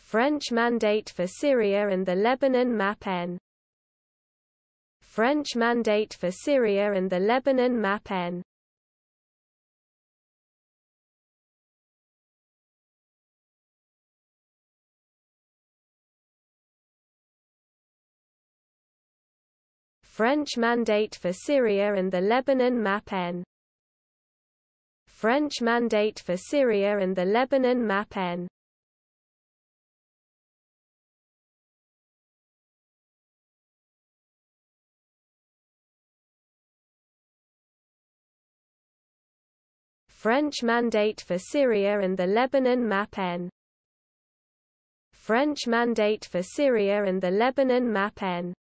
French mandate for Syria and the Lebanon map N. French mandate for Syria and the Lebanon map N. French mandate for Syria and the Lebanon map N. French mandate for Syria and the Lebanon map N. French mandate for Syria and the Lebanon map N. French mandate for Syria and the Lebanon map N.